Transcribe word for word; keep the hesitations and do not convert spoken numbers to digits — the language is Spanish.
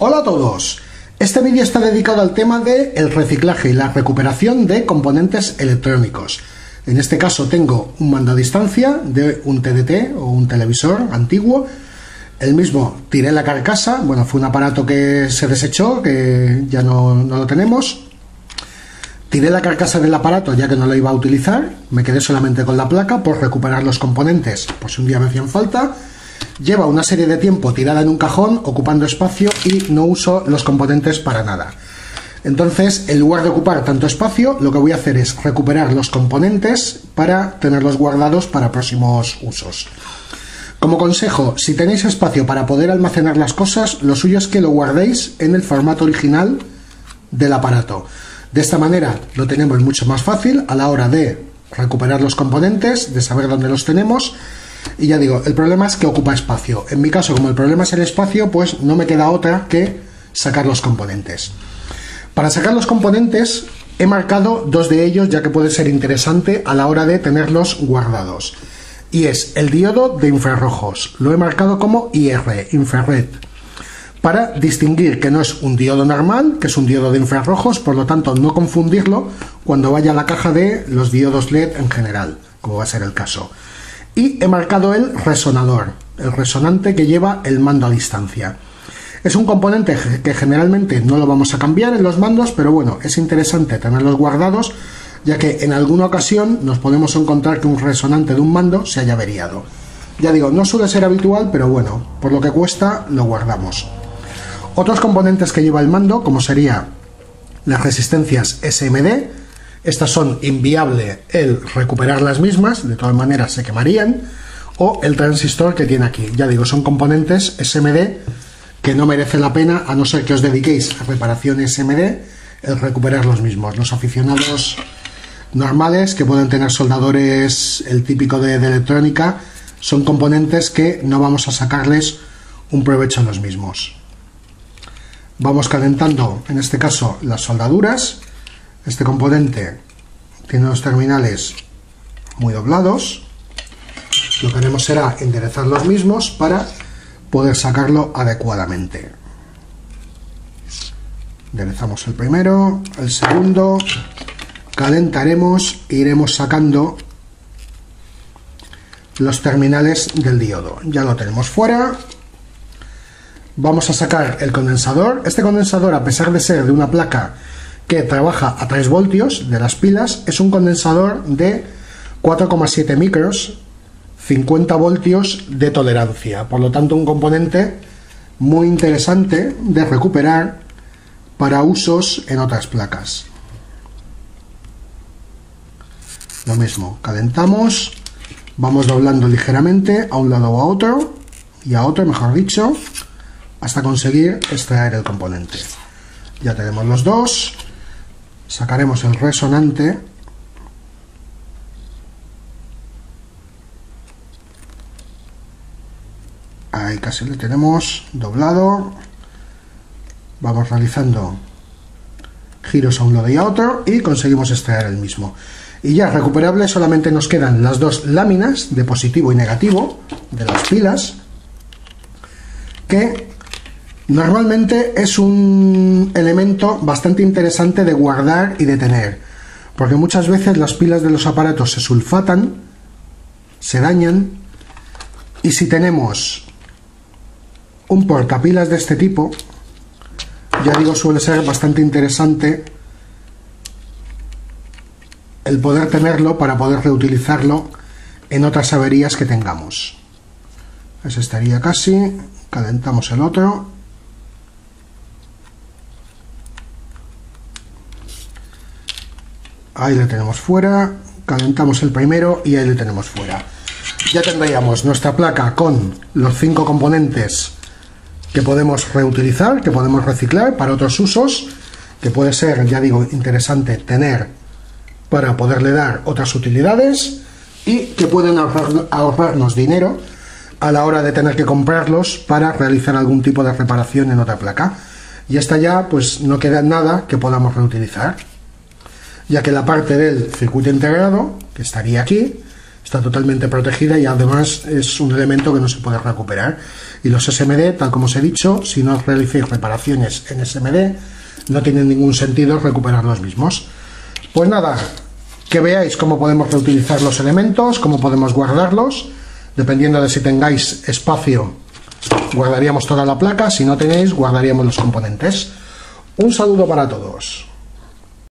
Hola a todos, este vídeo está dedicado al tema del reciclaje y la recuperación de componentes electrónicos. En este caso tengo un mando a distancia de un T D T o un televisor antiguo. El mismo tiré la carcasa, bueno, fue un aparato que se desechó, que ya no, no lo tenemos. Tiré la carcasa del aparato ya que no lo iba a utilizar, me quedé solamente con la placa por recuperar los componentes por si un día me hacían falta. Lleva una serie de tiempo tirada en un cajón, ocupando espacio, y no uso los componentes para nada. Entonces, en lugar de ocupar tanto espacio, lo que voy a hacer es recuperar los componentes para tenerlos guardados para próximos usos. Como consejo, si tenéis espacio para poder almacenar las cosas, lo suyo es que lo guardéis en el formato original del aparato. De esta manera lo tenemos mucho más fácil a la hora de recuperar los componentes, de saber dónde los tenemos. Y ya digo, el problema es que ocupa espacio. En mi caso, como el problema es el espacio, pues no me queda otra que sacar los componentes. Para sacar los componentes he marcado dos de ellos, ya que puede ser interesante a la hora de tenerlos guardados. Y es el diodo de infrarrojos. Lo he marcado como I R, infrared, para distinguir que no es un diodo normal, que es un diodo de infrarrojos, por lo tanto no confundirlo cuando vaya a la caja de los diodos L E D en general, como va a ser el caso. Y he marcado el resonador, el resonante que lleva el mando a distancia. Es un componente que generalmente no lo vamos a cambiar en los mandos, pero bueno, es interesante tenerlos guardados, ya que en alguna ocasión nos podemos encontrar que un resonante de un mando se haya averiado. Ya digo, no suele ser habitual, pero bueno, por lo que cuesta lo guardamos. Otros componentes que lleva el mando, como sería las resistencias S M D, estas son inviable el recuperar las mismas, de todas maneras se quemarían, o el transistor que tiene aquí. Ya digo, son componentes S M D que no merece la pena, a no ser que os dediquéis a reparación S M D, el recuperar los mismos. Los aficionados normales que pueden tener soldadores, el típico de, de electrónica, son componentes que no vamos a sacarles un provecho a los mismos. Vamos calentando, en este caso, las soldaduras. Este componente tiene los terminales muy doblados. Lo que haremos será enderezar los mismos para poder sacarlo adecuadamente. Enderezamos el primero, el segundo, calentaremos e iremos sacando los terminales del diodo. Ya lo tenemos fuera. Vamos a sacar el condensador. Este condensador, a pesar de ser de una placa que trabaja a tres voltios de las pilas, es un condensador de cuatro coma siete micros, cincuenta voltios de tolerancia. Por lo tanto, un componente muy interesante de recuperar para usos en otras placas. Lo mismo, calentamos, vamos doblando ligeramente a un lado o a otro, y a otro, mejor dicho, hasta conseguir extraer el componente. Ya tenemos los dos. Sacaremos el resonante. Ahí casi lo tenemos doblado. Vamos realizando giros a un lado y a otro y conseguimos extraer el mismo. Y ya recuperable solamente nos quedan las dos láminas de positivo y negativo de las pilas, que normalmente es un elemento bastante interesante de guardar y de tener, porque muchas veces las pilas de los aparatos se sulfatan, se dañan, y si tenemos un portapilas de este tipo, ya digo, suele ser bastante interesante el poder tenerlo para poder reutilizarlo en otras averías que tengamos. Ese estaría casi. Calentamos el otro. Ahí le tenemos fuera, calentamos el primero y ahí le tenemos fuera. Ya tendríamos nuestra placa con los cinco componentes que podemos reutilizar, que podemos reciclar para otros usos, que puede ser, ya digo, interesante tener para poderle dar otras utilidades, y que pueden ahorrar, ahorrarnos dinero a la hora de tener que comprarlos para realizar algún tipo de reparación en otra placa. Y esta ya pues no queda nada que podamos reutilizar, ya que la parte del circuito integrado, que estaría aquí, está totalmente protegida y además es un elemento que no se puede recuperar. Y los S M D, tal como os he dicho, si no realicéis reparaciones en S M D, no tiene ningún sentido recuperar los mismos. Pues nada, que veáis cómo podemos reutilizar los elementos, cómo podemos guardarlos. Dependiendo de si tengáis espacio, guardaríamos toda la placa. Si no tenéis, guardaríamos los componentes. Un saludo para todos.